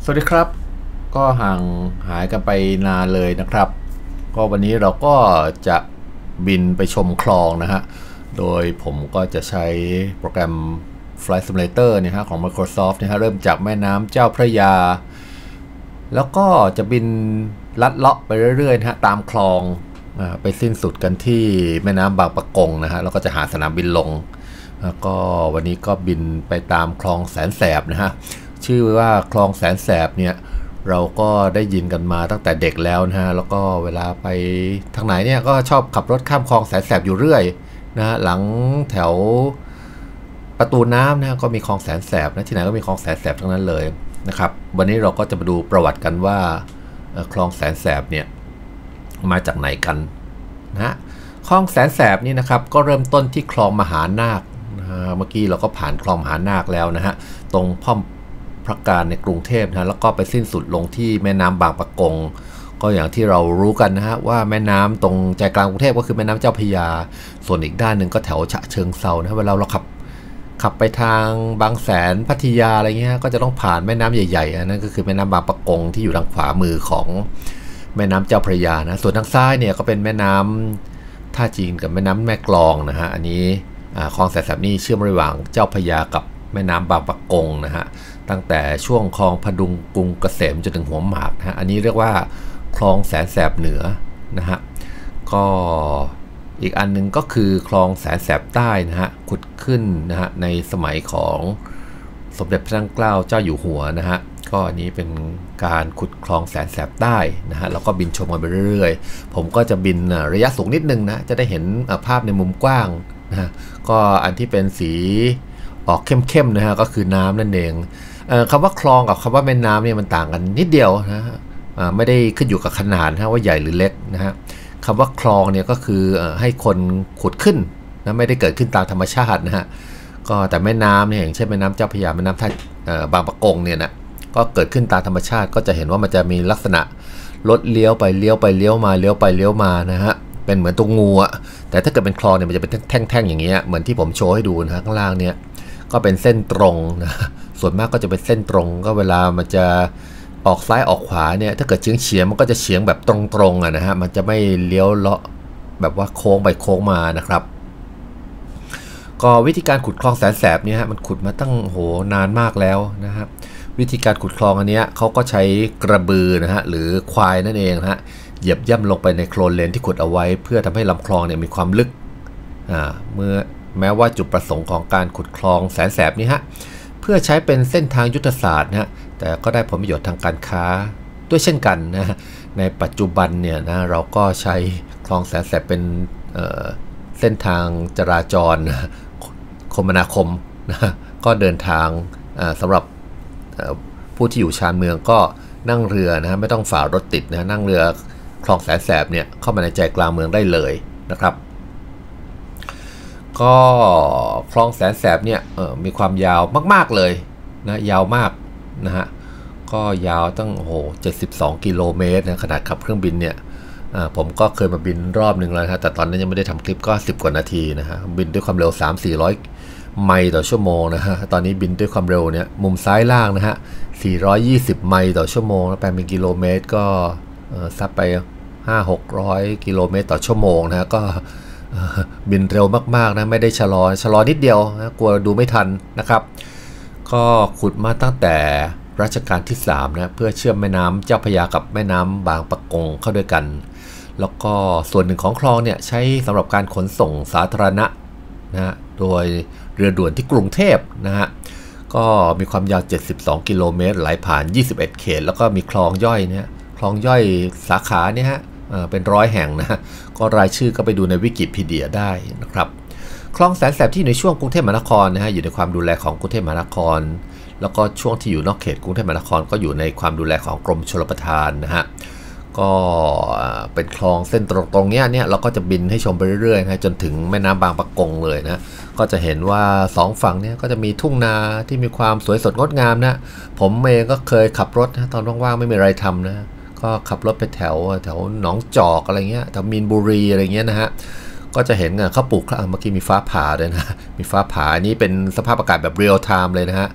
สวัสดีครับก็ห่างหายกันไปนานเลยนะครับก็วันนี้เราก็จะบินไปชมคลองนะฮะโดยผมก็จะใช้โปรแกรม Flight Simulator เนี่ยฮะของ Microsoft นะฮะเริ่มจากแม่น้ำเจ้าพระยาแล้วก็จะบินลัดเลาะไปเรื่อยๆนะฮะตามคลองไปสิ้นสุดกันที่แม่น้ำบางปะกงนะฮะแล้วก็จะหาสนามบินลงแล้วก็วันนี้ก็บินไปตามคลองแสนแสบนะฮะชื่อว่าคลองแสนแสบเนี่ยเราก็ได้ยินกันมาตั้งแต่เด็กแล้วนะฮะแล้วก็เวลาไปทางไหนเนี่ยก็ชอบขับรถข้ามคลองแสนแสบอยู่เรื่อยนะฮะหลังแถวประตูน้ำนะก็มีคลองแสนแสบนะที่ไหนก็มีคลองแสนแสบทั้งนั้นเลยนะครับวันนี้เราก็จะมาดูประวัติกันว่าคลองแสนแสบเนี่ยมาจากไหนกันนะคลองแสนแสบนี่นะครับก็เริ่มต้นที่คลองมหานาคเมื่อกี้เราก็ผ่านคลองมหานาคแล้วนะฮะตรงป้อมพระการในกรุงเทพนะแล้วก็ไปสิ้นสุดลงที่แม่น้ำบางปะกงก็อย่างที่เรารู้กันนะฮะว่าแม่น้ำตรงใจกลางกรุงเทพก็คือแม่น้ำเจ้าพระยาส่วนอีกด้านหนึ่งก็แถวฉะเชิงเทรานะเวลาเราขับไปทางบางแสนพัทยาอะไรเงี้ยก็จะต้องผ่านแม่น้ำใหญ่ๆนั่นก็คือแม่น้ำบางปะกงที่อยู่ทางขวามือของแม่น้ำเจ้าพระยานะส่วนทางซ้ายเนี่ยก็เป็นแม่น้ำท่าจีนกับแม่น้ำแม่กลองนะฮะอันนี้คลองแสนแสบนี่เชื่อมระหว่างเจ้าพระยากับแม่น้ำบางปะกงนะฮะตั้งแต่ช่วงคลองพดุงกรุงเกษมจนถึงหัวหมากนะฮะอันนี้เรียกว่าคลองแสนแสบเหนือนะฮะก็อีกอันนึงก็คือคลองแสนแสบใต้นะฮะขุดขึ้นนะฮะในสมัยของสมเด็จพระนั่งเกล้าเจ้าอยู่หัวนะฮะก็อันนี้เป็นการขุดคลองแสนแสบใต้นะฮะแล้วก็บินชมกันไปเรื่อยๆผมก็จะบินระยะสูงนิดนึงนะจะได้เห็นภาพในมุมกว้างนะฮะก็อันที่เป็นสีออกเข้มๆนะฮะก็คือน้ำนั่นเองคำว่าคลองกับคำว่าแม่น้ำเนี่ยมันต่างกันนิดเดียวนะฮะไม่ได้ขึ้นอยู่กับขนาดนะว่าใหญ่หรือเล็กนะฮะคำว่าคลองเนี่ยก็คือให้คนขุดขึ้นนะไม่ได้เกิดขึ้นตามธรรมชาตินะฮะก็แต่แม่น้ำเนี่ยอย่างเช่นแม่น้ำเจ้าพระยาแม่น้ำท่าบางปะกงเนี่ยนะก็เกิดขึ้นตามธรรมชาติก็จะเห็นว่ามันจะมีลักษณะรถเลี้ยวไปเลี้ยวไปเลี้ยวมาเลี้ยวไปเลี้ยวมานะฮะเป็นเหมือนตัวงูอะแต่ถ้าเกิดเป็นคลองเนี่ยมันจะเป็นแท่งๆอย่างเงี้ยเหมือนที่ผมโชว์ให้ดูนะข้างล่างเนี่ยก็เป็นเส้นตรงนะส่วนมากก็จะเป็นเส้นตรงก็เวลามันจะออกซ้ายออกขวาเนี่ยถ้าเกิดเฉียงมันก็จะเฉียงแบบตรงๆอะนะฮะมันจะไม่เลี้ยวเลาะแบบว่าโค้งไปโค้งมานะครับก็วิธีการขุดคลองแสนแสบเนี่ยฮะมันขุดมาตั้งโหนานมากแล้วนะครับวิธีการขุดคลองอันนี้เขาก็ใช้กระบือนะฮะหรือควายนั่นเองนะฮะเหยียบย่ำลงไปในโคลนเลนที่ขุดเอาไว้เพื่อทำให้ลำคลองเนี่ยมีความลึกเมื่อแม้ว่าจุดประสงค์ของการขุดคลองแสนแสบนี้ฮะเพื่อใช้เป็นเส้นทางยุทธศาสตร์นะฮะแต่ก็ได้ผลประโยชน์ทางการค้าด้วยเช่นกันนะในปัจจุบันเนี่ยนะเราก็ใช้คลองแสนแสบเป็นเส้นทางจราจรคมนาคมนะก็เดินทางสำหรับผู้ที่อยู่ชานเมืองก็นั่งเรือนะไม่ต้องฝ่ารถติดนะนั่งเรือคลองแสนแสบเนี่ยเข้ามาในใจกลางเมืองได้เลยนะครับก็คลองแสนแสบเนี่ยมีความยาวมากๆเลยนะยาวมากนะฮะก็ยาวตั้ง72 กิโลเมตรนะขนาดขับเครื่องบินเนี่ยผมก็เคยมาบินรอบหนึ่งแล้วนะแต่ตอนนั้นยังไม่ได้ทำคลิปก็10 กว่านาทีนะฮะบินด้วยความเร็ว 300-400 ไมล์ต่อชั่วโมงนะฮะตอนนี้บินด้วยความเร็วเนี่ยมุมซ้ายล่างนะฮะ420 ไมล์ต่อชั่วโมงแล้วแปลเป็นกิโลเมตรก็ซับไป 500-600 กิโลเมตรต่อชั่วโมงนะฮะก็บินเร็วมากๆนะไม่ได้ชะลอนิดเดียวนะกลัวดูไม่ทันนะครับก็ขุดมาตั้งแต่รัชกาลที่3นะเพื่อเชื่อมแม่น้ำเจ้าพระยากับแม่น้ำบางปะกงเข้าด้วยกันแล้วก็ส่วนหนึ่งของคลองเนี่ยใช้สำหรับการขนส่งสาธารณะนะฮะโดยเรือด่วนที่กรุงเทพนะฮะก็มีความยาว72 กิโลเมตรไหลผ่าน21 เขตแล้วก็มีคลองย่อยเนี่ยคลองย่อยสาขาเนี่ยฮะเป็น100 แห่งนะก็รายชื่อก็ไปดูในวิกิพีเดียได้นะครับคลองแสนแสบที่อยู่ในช่วงกรุงเทพมหานครนะฮะอยู่ในความดูแลของกรุงเทพมหานครแล้วก็ช่วงที่อยู่นอกเขตกรุงเทพมหานครก็อยู่ในความดูแลของกรมชลประทานนะฮะก็เป็นคลองเส้นตรงเนี้ยเราก็จะบินให้ชมไปเรื่อยๆนะจนถึงแม่น้ำบางปะกงเลยนะก็จะเห็นว่า2 ฝั่งเนี้ยก็จะมีทุ่งนาที่มีความสวยสดงดงามนะผมเองก็เคยขับรถนะตอนว่างๆไม่มีอะไรทำนะก็ขับรถไปแถวหนองจอกอะไรเงี้ยแถวมีนบุรีอะไรเงี้ยนะฮะก็จะเห็นเขาปลูกเมื่อกี้มีฟ้าผ่าด้วยนะมีฟ้าผ่านี้เป็นสภาพอากาศแบบเรียลไทม์เลยนะฮะ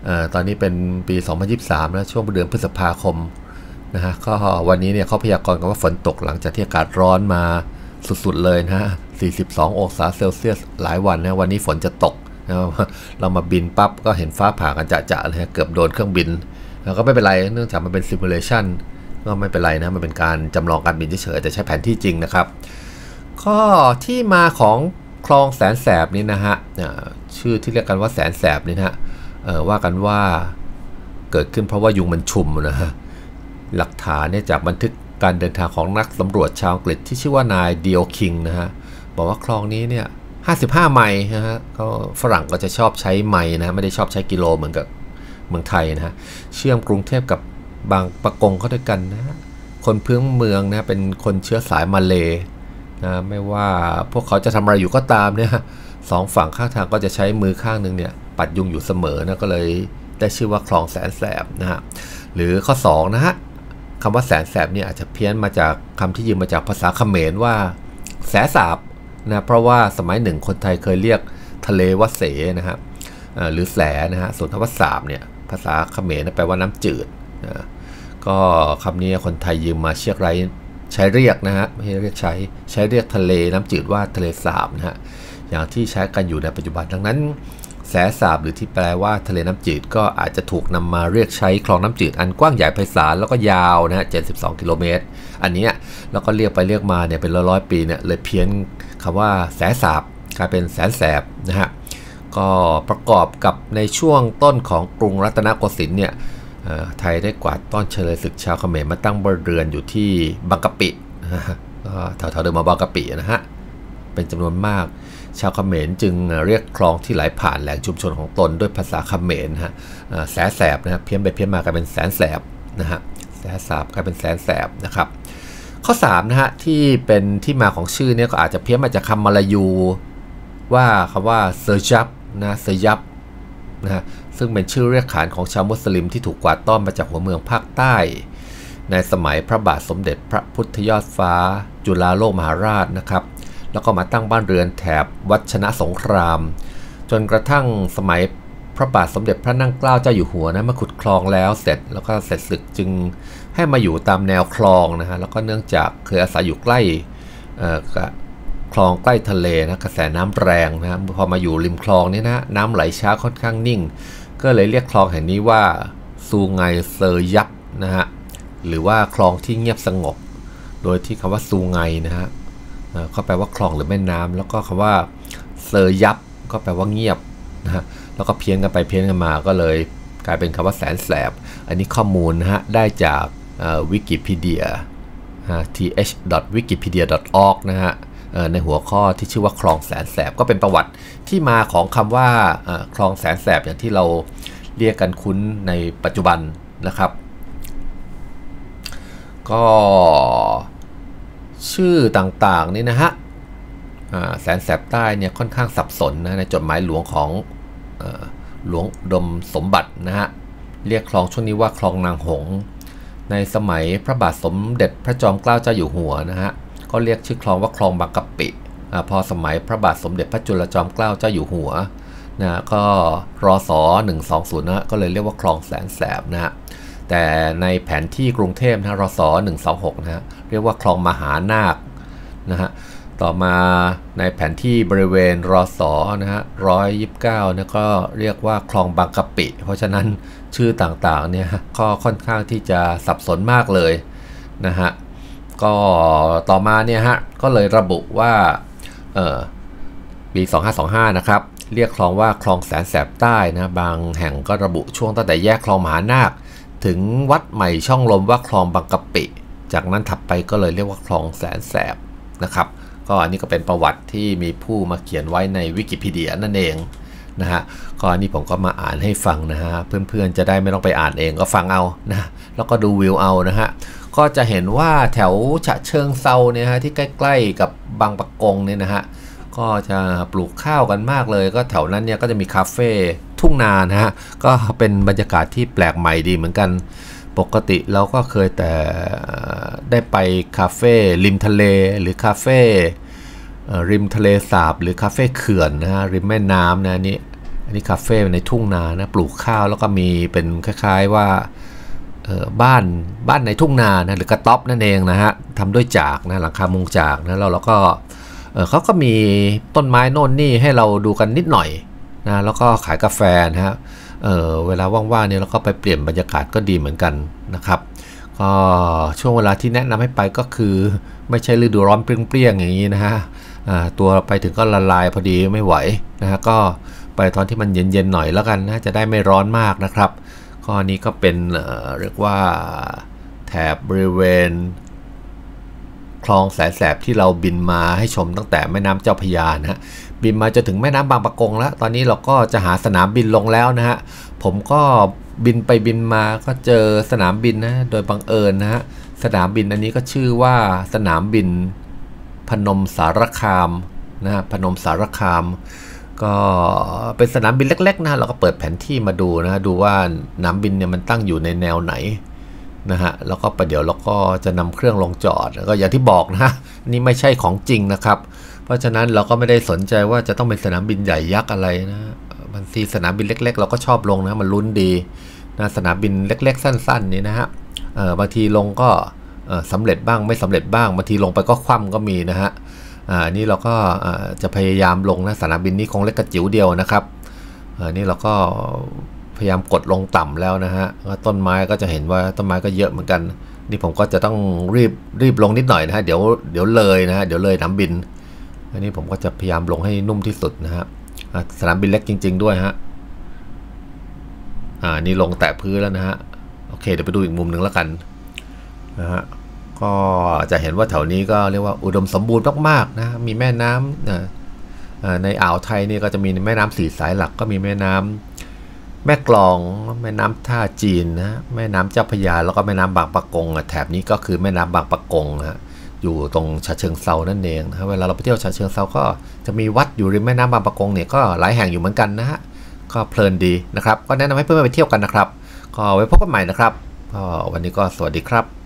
ตอนนี้เป็นปี 2023 นะช่วงเดือนพฤษภาคมนะฮะก็วันนี้เนี่ยเขาพยากรณ์กันว่าฝนตกหลังจากที่อากาศร้อนมาสุดๆเลยนะฮะ42 องศาเซลเซียสหลายวันนะวันนี้ฝนจะตกนะเรามาบินปั๊บก็เห็นฟ้าผ่ากันจะๆเลยฮะเกือบโดนเครื่องบินแล้วก็ไม่เป็นไรเนื่องจากมันเป็นซิมูเลชันก็ไม่เป็นไรนะมันเป็นการจำลองการบินเฉยๆแต่ใช้แผนที่จริงนะครับก็ที่มาของคลองแสนแสบนี้นะฮะชื่อที่เรียกกันว่าแสนแสบนี่นะฮะว่ากันว่าเกิดขึ้นเพราะว่ายุงมันชุมนะฮะหลักฐานเนี่ยจากบันทึกการเดินทางของนักสำรวจชาวอังกฤษที่ชื่อว่านายเดียวคิงนะฮะบอกว่าคลองนี้เนี่ย55 ไมล์นะฮะก็ฝรั่งก็จะชอบใช้ไมล์นะไม่ได้ชอบใช้กิโลเหมือนกับเมืองไทยนะฮะเชื่อมกรุงเทพกับบางปะกงเข้าด้วยกันนะฮะคนพื้นเมืองนะเป็นคนเชื้อสายมาเลนะไม่ว่าพวกเขาจะทำอะไรอยู่ก็ตามเนี่ย2 ฝั่งข้างทางก็จะใช้มือข้างนึงเนี่ยปัดยุงอยู่เสมอนะก็เลยได้ชื่อว่าคลองแสนแสบนะฮะหรือข้อ2นะฮะคำว่าแสนแสบเนี่ยอาจจะเพี้ยนมาจากคำที่ยืมมาจากภาษาเขมรว่าแสสาบนะเพราะว่าสมัยหนึ่งคนไทยเคยเรียกทะเลว่าเสนะฮะหรือแสนะฮะส่วนคำว่าสาบเนี่ยภาษาเขมรแปลว่าน้ำจืดนะก็คำนี้คนไทยยืมมาใช้เรียกนะฮะไม่ใช่เรียกใช้เรียกทะเลน้ำจืดว่าทะเลสาบนะฮะอย่างที่ใช้กันอยู่ในปัจจุบันดังนั้นแสสาบหรือที่แปลว่าทะเลน้ำจืดก็อาจจะถูกนำมาเรียกใช้คลองน้ำจืดอันกว้างใหญ่ไพศาลแล้วก็ยาวนะฮะ72 กิโลเมตรอันนี้แล้วก็เรียกไปเรียกมาเนี่ยเป็นร้อยปีเนี่ยเลยเพี้ยนคำว่าแสสาบกลายเป็นแสนแสบนะฮะก็ประกอบกับในช่วงต้นของกรุงรัตนโกสินทร์เนี่ยไทยได้กวาดต้อนเฉลยศึกชาวเขมรมาตั้งบ้านเรือนอยู่ที่บางกะปิแถวๆเดิมมาบางกะปินะฮะเป็นจำนวนมากชาวเขมรจึงเรียกคลองที่ไหลผ่านแหล่งชุมชนของตนด้วยภาษาเขมรนะฮะแสนแสบนะฮะเพี้ยนไปเพี้ยนมากลายเป็นแสนแสบนะฮะแสนสาบกลายเป็นแสนแสบนะครับข้อ3นะฮะที่เป็นที่มาของชื่อเนี่ยก็อาจจะเพี้ยนมาจากคำมาลายูว่าคำว่าเซอร์จับนะเซอร์ยับนะฮะซึ่งเป็นชื่อเรียกขานของชาวมุสลิมที่ถูกกวาดต้อนมาจากหัวเมืองภาคใต้ในสมัยพระบาทสมเด็จพระพุทธยอดฟ้าจุฬาโลกมหาราชนะครับแล้วก็มาตั้งบ้านเรือนแถบวัชนะสงครามจนกระทั่งสมัยพระบาทสมเด็จพระนั่งเกล้าเจ้าอยู่หัวนะมาขุดคลองแล้วเสร็จแล้วก็เสร็จศึกจึงให้มาอยู่ตามแนวคลองนะฮะแล้วก็เนื่องจากเคยอาศัยอยู่ใกล้คลองใกล้ทะเลนะกระแสน้ำแรงนะพอมาอยู่ริมคลองนี่นะน้ำไหลช้าค่อนข้างนิ่งก็เลยเรียกคลองแห่งนี้ว่าซูไงเซอร์ยับนะฮะหรือว่าคลองที่เงียบสงบโดยที่คำว่าซูไงนะฮะก็แปลว่าคลองหรือแม่น้ำแล้วก็คำว่าเซอร์ยับก็แปลว่าเงียบนะฮะแล้วก็เพี้ยนกันไปเพี้ยนกันมาก็เลยกลายเป็นคำว่าแสนแสบอันนี้ข้อมูลนะฮะได้จากวิกิพีเดียth.wikipedia.org นะฮะในหัวข้อที่ชื่อว่าคลองแสนแสบก็เป็นประวัติที่มาของคำว่าคลองแสนแสบอย่างที่เราเรียกกันคุ้นในปัจจุบันนะครับก็ชื่อต่างๆนี่นะฮะแสนแสบใต้เนี่ยค่อนข้างสับสนนะในจดหมายหลวงของหลวงอุดมสมบัตินะฮะเรียกคลองช่วงนี้ว่าคลองนางหงในสมัยพระบาทสมเด็จพระจอมเกล้าเจ้าอยู่หัวนะฮะก็เรียกชื่อคลองว่าคลองบางกะปิพอสมัยพระบาทสมเด็จพระจุลจอมเกล้าเจ้าอยู่หัวนะก็รศ120นะก็เลยเรียกว่าคลองแสนแสบนะฮะแต่ในแผนที่กรุงเทพนะรศ126นะฮะเรียกว่าคลองมหานาคนะฮะต่อมาในแผนที่บริเวณรศนะฮะ129นะก็เรียกว่าคลองบางกะปิเพราะฉะนั้นชื่อต่างๆเนี่ยก็ค่อนข้างที่จะสับสนมากเลยนะฮะก็ต่อมาเนี่ยฮะก็เลยระบุว่าปี2525นะครับเรียกคลองว่าคลองแสนแสบใต้นะบางแห่งก็ระบุช่วงตั้งแต่แยกคลองมหานาคถึงวัดใหม่ช่องลมว่าคลองบางกะปิจากนั้นถัดไปก็เลยเรียกว่าคลองแสนแสบนะครับก็อันนี้ก็เป็นประวัติที่มีผู้มาเขียนไว้ในวิกิพีเดียนั่นเองนะฮะก็อันนี้ผมก็มาอ่านให้ฟังนะฮะเพื่อนๆจะได้ไม่ต้องไปอ่านเองก็ฟังเอานะแล้วก็ดูวิวเอานะฮะก็จะเห็นว่าแถวฉะเชิงเซาเนี่ยฮะที่ใกล้ๆกับบางปะกงเนี่ยนะฮะก็จะปลูกข้าวกันมากเลยก็แถวนั้นเนี่ยก็จะมีคาเฟ่ทุ่งนานะฮะก็เป็นบรรยากาศที่แปลกใหม่ดีเหมือนกันปกติเราก็เคยแต่ได้ไปคาเฟ่ริมทะเลหรือคาเฟ่ริมทะเลสาบหรือคาเฟ่เขื่อนนะฮะริมแม่น้ำนะนี่อันนี้คาเฟ่ในทุ่งนานะปลูกข้าวแล้วก็มีเป็นคล้ายๆว่าบ้านในทุ่งนานะหรือกระต๊อบนั่นเองนะฮะทำด้วยจากนะหลังคามุงจากนะแล้วก็เขาก็มีต้นไม้โน่นนี่ให้เราดูกันนิดหน่อยนะแล้วก็ขายกาแฟนะฮะเวลาว่างๆเนี่ยเราก็ไปเปลี่ยนบรรยากาศก็ดีเหมือนกันนะครับก็ช่วงเวลาที่แนะนำให้ไปก็คือไม่ใช่ฤดูร้อนเปรี้ยงๆอย่างนี้นะฮะตัวไปถึงก็ละลายพอดีไม่ไหวนะฮะก็ไปตอนที่มันเย็นๆหน่อยแล้วกันนะจะได้ไม่ร้อนมากนะครับข้อนี้ก็เป็นเรียกว่าแถบบริเวณคลองแสนแสบที่เราบินมาให้ชมตั้งแต่แม่น้ำเจ้าพระยานะฮะบินมาจนถึงแม่น้ำบางปะกงแล้วตอนนี้เราก็จะหาสนามบินลงแล้วนะฮะผมก็บินไปบินมาก็เจอสนามบินนะโดยบังเอิญนะฮะสนามบินอันนี้ก็ชื่อว่าสนามบินพนมสารคามนะฮะพนมสารคามก็เป็นสนามบินเล็กๆนะเราก็เปิดแผนที่มาดูนะดูว่าสนามบินเนี่ยมันตั้งอยู่ในแนวไหนนะฮะแล้วก็ประเดี๋ยวเราก็จะนำเครื่องลงจอดแล้วก็อย่างที่บอกนะนี่ไม่ใช่ของจริงนะครับเพราะฉะนั้นเราก็ไม่ได้สนใจว่าจะต้องเป็นสนามบินใหญ่ยักษ์อะไรนะบางทีสนามบินเล็กๆเราก็ชอบลงนะมันลุ้นดีนะสนามบินเล็กๆสั้นๆนี่นะฮะบางทีลงก็สำเร็จบ้างไม่สำเร็จบ้างบางทีลงไปก็คว่ำก็มีนะฮะนี่เราก็จะพยายามลงนะสนามบินนี้คงเล็กกระจิ๋วเดียวนะครับนี่เราก็พยายามกดลงต่ำแล้วนะฮะต้นไม้ก็จะเห็นว่าต้นไม้ก็เยอะเหมือนกันนี่ผมก็จะต้องรีบลงนิดหน่อยนะฮะเดี๋ยวเลยนะฮะเดี๋ยวเลยสนามบินอันนี้ผมก็จะพยายามลงให้นุ่มที่สุดนะฮะสนามบินเล็กจริงๆด้วยฮะนี่ลงแตะพื้นแล้วนะฮะโอเคเดี๋ยวไปดูอีกมุมหนึ่งแล้วกันนะฮะก็จะเห็นว่าแถวนี้ก็เรียกว่าอุดมสมบูรณ์มากๆนะมีแม่น้ำในอ่าวไทยนี่ก็จะมีแม่น้ำสี่สายหลักก็มีแม่น้ำแม่กลองแม่น้ำท่าจีนนะแม่น้ำเจ้าพระยาแล้วก็แม่น้ำบางปะกงแถบนี้ก็คือแม่น้ำบางปะกงนะอยู่ตรงฉะเชิงเทรานั่นเองนะเวลาเราไปเที่ยวฉะเชิงเทราก็จะมีวัดอยู่ริมแม่น้ำบางปะกงเนี่ยก็หลายแห่งอยู่เหมือนกันนะฮะก็เพลินดีนะครับก็แนะนำให้เพื่อนๆไปเที่ยวกันนะครับก็ไว้พบกันใหม่นะครับก็วันนี้ก็สวัสดีครับ